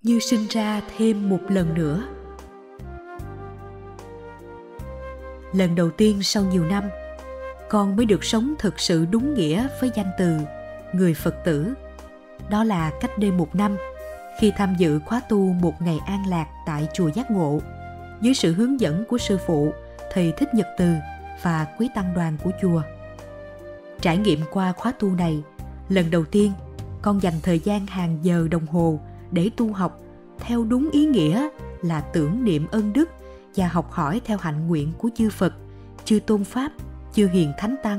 như sinh ra thêm một lần nữa. Lần đầu tiên sau nhiều năm, con mới được sống thực sự đúng nghĩa với danh từ người Phật tử. Đó là cách đây 1 năm, khi tham dự khóa tu một ngày an lạc tại chùa Giác Ngộ, dưới sự hướng dẫn của sư phụ, thầy Thích Nhật Từ và quý tăng đoàn của chùa. Trải nghiệm qua khóa tu này, lần đầu tiên con dành thời gian hàng giờ đồng hồ để tu học theo đúng ý nghĩa là tưởng niệm ân đức và học hỏi theo hạnh nguyện của chư Phật, chư Tôn Pháp, chư Hiền Thánh Tăng.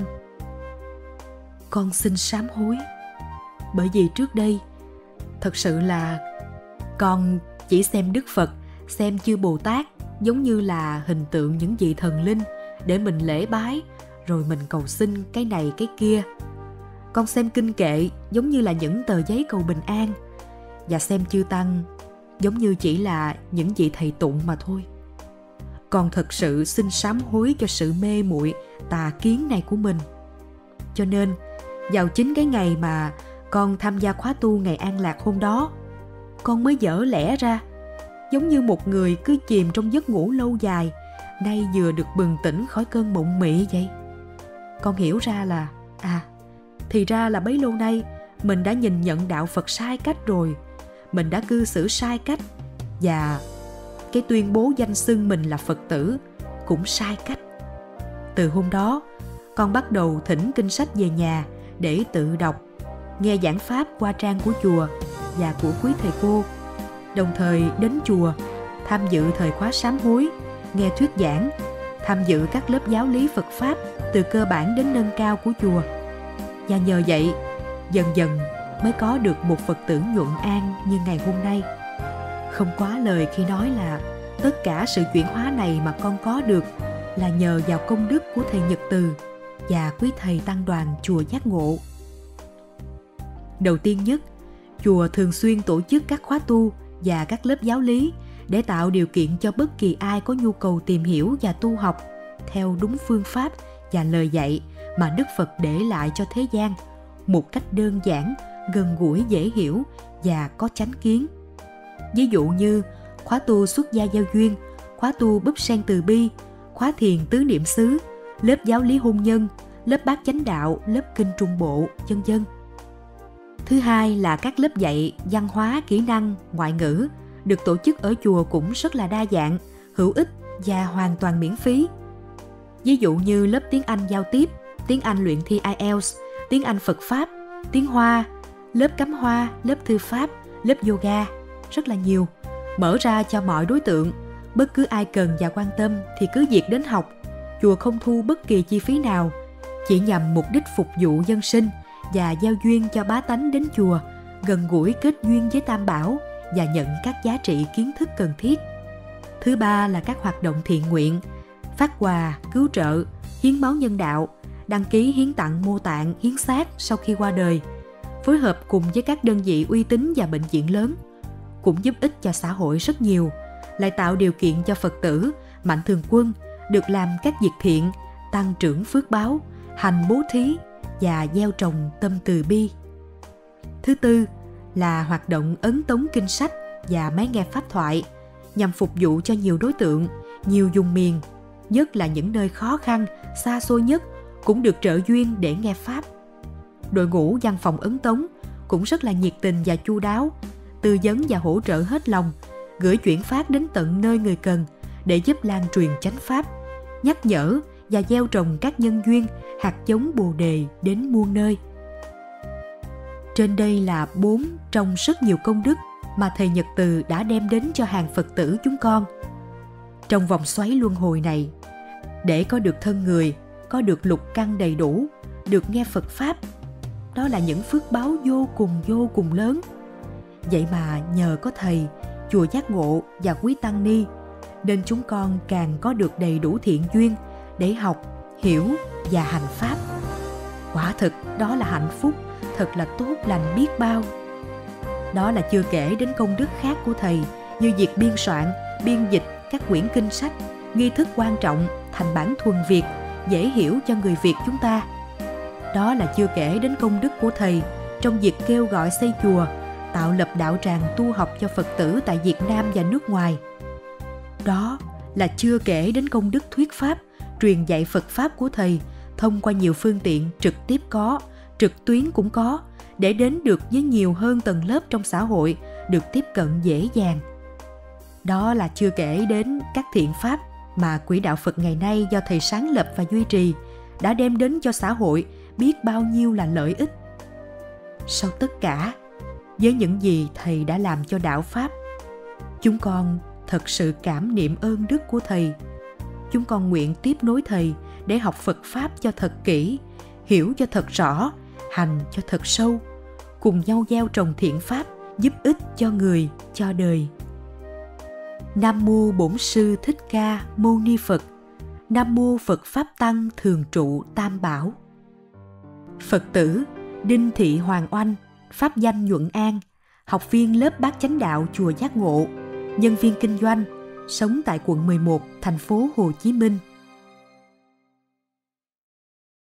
Con xin sám hối, bởi vì trước đây thật sự là con chỉ xem Đức Phật, xem chư Bồ Tát giống như là hình tượng những vị thần linh để mình lễ bái, rồi mình cầu xin cái này cái kia. Con xem kinh kệ giống như là những tờ giấy cầu bình an, và xem chư Tăng giống như chỉ là những vị thầy tụng mà thôi. Con thật sự xin sám hối cho sự mê muội tà kiến này của mình. Cho nên vào chính cái ngày mà con tham gia khóa tu ngày an lạc hôm đó, con mới vỡ lẽ ra, giống như một người cứ chìm trong giấc ngủ lâu dài, nay vừa được bừng tỉnh khỏi cơn mộng mị vậy. Con hiểu ra là thì ra là bấy lâu nay mình đã nhìn nhận đạo Phật sai cách rồi, mình đã cư xử sai cách, và cái tuyên bố danh xưng mình là Phật tử cũng sai cách. Từ hôm đó, con bắt đầu thỉnh kinh sách về nhà để tự đọc, nghe giảng pháp qua trang của chùa và của quý thầy cô, đồng thời đến chùa tham dự thời khóa sám hối, nghe thuyết giảng, tham dự các lớp giáo lý Phật Pháp từ cơ bản đến nâng cao của chùa. Và nhờ vậy, dần dần mới có được một Phật tử nhuận an như ngày hôm nay. Không quá lời khi nói là tất cả sự chuyển hóa này mà con có được là nhờ vào công đức của thầy Nhật Từ và quý thầy tăng đoàn chùa Giác Ngộ. Đầu tiên nhất, chùa thường xuyên tổ chức các khóa tu và các lớp giáo lý để tạo điều kiện cho bất kỳ ai có nhu cầu tìm hiểu và tu học theo đúng phương pháp và lời dạy mà Đức Phật để lại cho thế gian, một cách đơn giản, gần gũi, dễ hiểu và có chánh kiến. Ví dụ như khóa tu xuất gia giao duyên, khóa tu búp sen từ bi, khóa thiền tứ niệm xứ, lớp giáo lý hôn nhân, lớp bát chánh đạo, lớp kinh Trung Bộ, vân vân. Thứ hai là các lớp dạy văn hóa, kỹ năng, ngoại ngữ được tổ chức ở chùa cũng rất là đa dạng, hữu ích và hoàn toàn miễn phí. Ví dụ như lớp tiếng Anh giao tiếp, tiếng Anh luyện thi IELTS, tiếng Anh Phật Pháp, tiếng Hoa, lớp cắm hoa, lớp thư pháp, lớp yoga, rất là nhiều, mở ra cho mọi đối tượng. Bất cứ ai cần và quan tâm thì cứ việc đến học. Chùa không thu bất kỳ chi phí nào, chỉ nhằm mục đích phục vụ dân sinh và giao duyên cho bá tánh đến chùa, gần gũi kết duyên với Tam Bảo và nhận các giá trị kiến thức cần thiết. Thứ ba là các hoạt động thiện nguyện, phát quà, cứu trợ, hiến máu nhân đạo, đăng ký hiến tặng mô tạng, hiến xác sau khi qua đời, phối hợp cùng với các đơn vị uy tín và bệnh viện lớn, cũng giúp ích cho xã hội rất nhiều, lại tạo điều kiện cho Phật tử, mạnh thường quân được làm các việc thiện, tăng trưởng phước báo, hành bố thí và gieo trồng tâm từ bi. Thứ tư là hoạt động ấn tống kinh sách và máy nghe pháp thoại nhằm phục vụ cho nhiều đối tượng, nhiều vùng miền, nhất là những nơi khó khăn, xa xôi nhất cũng được trợ duyên để nghe pháp. Đội ngũ văn phòng ấn tống cũng rất là nhiệt tình và chu đáo, tư vấn và hỗ trợ hết lòng, gửi chuyển phát đến tận nơi người cần để giúp lan truyền chánh pháp, nhắc nhở và gieo trồng các nhân duyên, hạt giống Bồ đề đến muôn nơi. Trên đây là 4 trong rất nhiều công đức mà thầy Nhật Từ đã đem đến cho hàng Phật tử chúng con. Trong vòng xoáy luân hồi này, để có được thân người, có được lục căn đầy đủ, được nghe Phật Pháp, đó là những phước báo vô cùng lớn. Vậy mà nhờ có thầy, chùa Giác Ngộ và quý tăng ni, nên chúng con càng có được đầy đủ thiện duyên để học, hiểu và hành Pháp. Quả thực đó là hạnh phúc, thật là tốt lành biết bao. Đó là chưa kể đến công đức khác của thầy, như việc biên soạn, biên dịch các quyển kinh sách, nghi thức quan trọng thành bản thuần Việt, dễ hiểu cho người Việt chúng ta. Đó là chưa kể đến công đức của thầy trong việc kêu gọi xây chùa, tạo lập đạo tràng tu học cho Phật tử tại Việt Nam và nước ngoài. Đó là chưa kể đến công đức thuyết pháp, truyền dạy Phật Pháp của Thầy thông qua nhiều phương tiện trực tiếp có, trực tuyến cũng có, để đến được với nhiều hơn tầng lớp trong xã hội được tiếp cận dễ dàng. Đó là chưa kể đến các thiện pháp mà Quỹ đạo Phật ngày nay do Thầy sáng lập và duy trì đã đem đến cho xã hội biết bao nhiêu là lợi ích. Sau tất cả, với những gì Thầy đã làm cho đạo Pháp, chúng con thật sự cảm niệm ơn đức của Thầy. Chúng con nguyện tiếp nối Thầy để học Phật Pháp cho thật kỹ, hiểu cho thật rõ, hành cho thật sâu, cùng nhau gieo trồng thiện pháp, giúp ích cho người, cho đời. Nam mô Bổn Sư Thích Ca Mâu Ni Phật. Nam mô Phật Pháp Tăng Thường Trụ Tam Bảo. Phật tử Đinh Thị Hoàng Oanh, pháp danh Nhuận An, học viên lớp Bát Chánh Đạo chùa Giác Ngộ, nhân viên kinh doanh, sống tại quận 11, thành phố Hồ Chí Minh.